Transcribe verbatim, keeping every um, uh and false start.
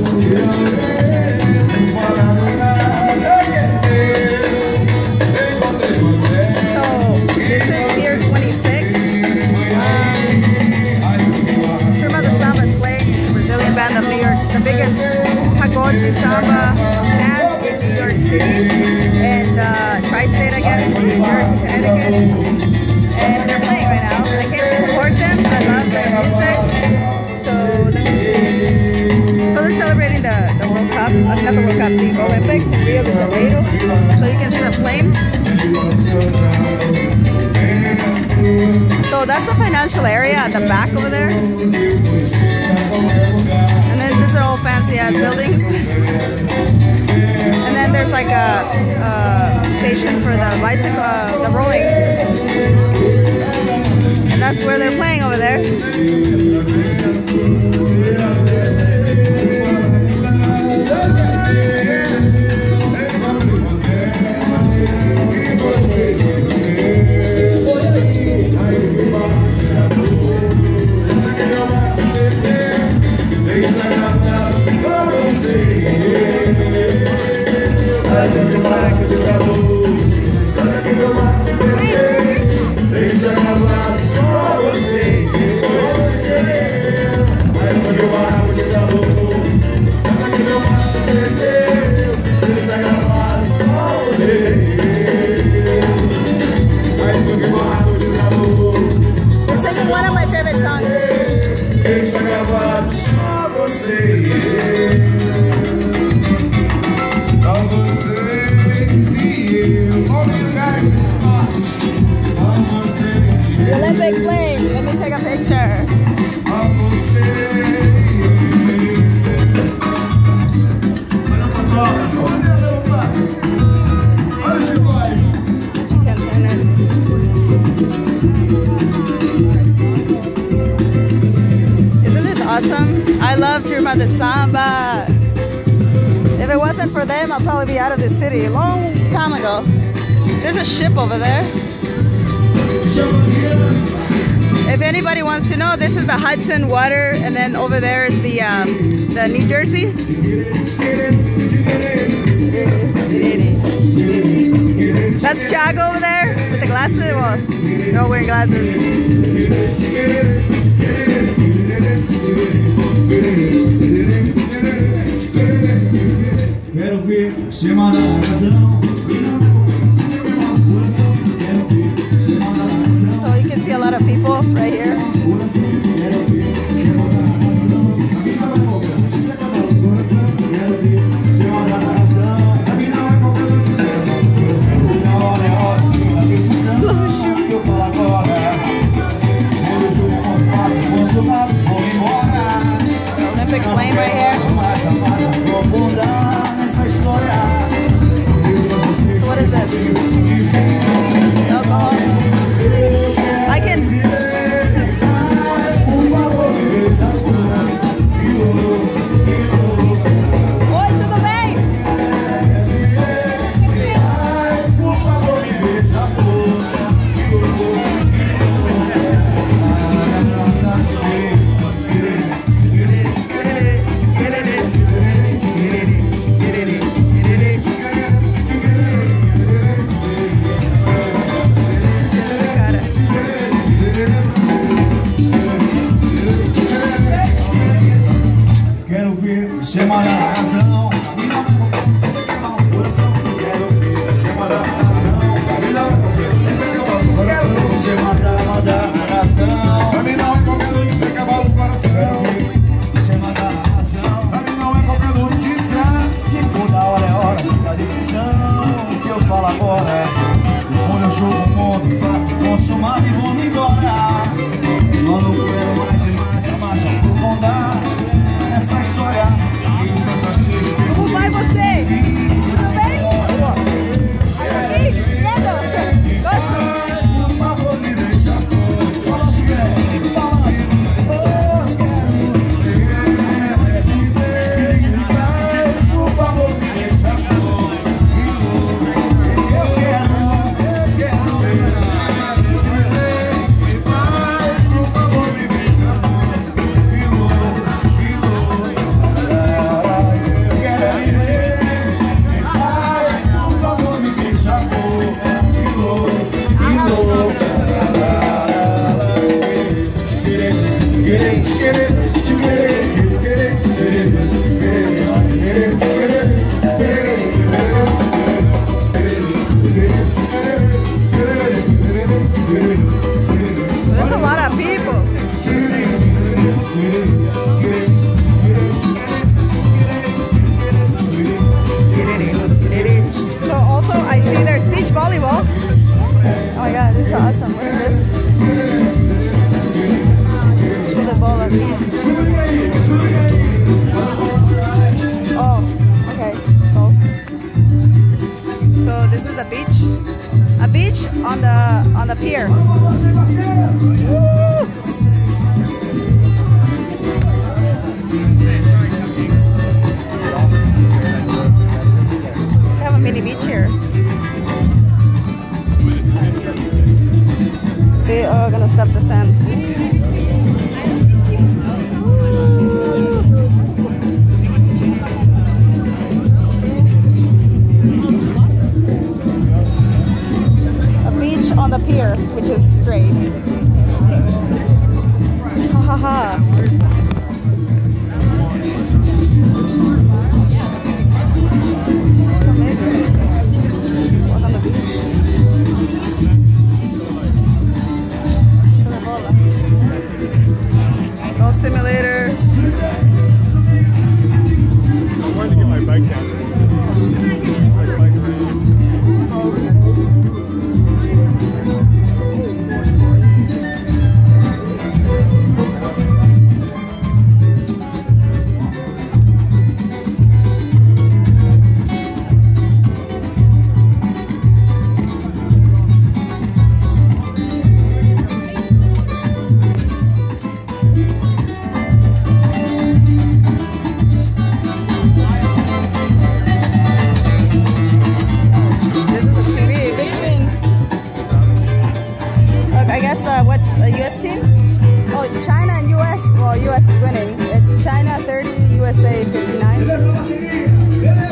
this is Pier twenty-six. Um, Turma the Samba is playing. It's a Brazilian band of New York. It's the biggest pagode Samba band in New York City and uh, Tri-State, I guess, New Jersey, Connecticut. And they're playing right now. I came to support them. I love their music. So let me see. So they're celebrating the, the World Cup, uh, not the World Cup, the Olympics in Rio de Janeiro. So you can see the flame. So that's the financial area at the back over there. And then these are all fancy ass buildings. And then there's like a, a station for the bicycle, uh, the rowing. And that's where they're playing over there. One of my favorite songs. The Olympic flame. Let me take a picture. Awesome. I love Turma the Samba. If it wasn't for them, I'd probably be out of the city a long time ago. There's a ship over there. If anybody wants to know, this is the Hudson water, and then over there is the um, the New Jersey. That's Chago over there with the glasses. Well, no wearing glasses. Quero ver semana na razão. So you can see a lot of people right here. The Olympic flame right here. So what is this? Alcohol? I can... Oi, tudo bem? Semana na razão, quero ver semana na razão, semana na razão, pra mim não é qualquer notícia que abala o coração, semana na razão, pra mim não é qualquer notícia, se toda hora é hora da decisão, o que eu falo agora é, quando eu jogo o mundo, fato consumado e vou me embora, não não quero mais e mais, mais aprofundar nessa história. It's beach on the on the pier. Woo! They have a mini beach here. See, oh, gonna step the sand. On the pier, which is great. Ha ha ha. It's amazing. Walk on the beach. Golf simulator. I wanted to get my bike down there. U S is winning. It's China thirty, U S A fifty-nine.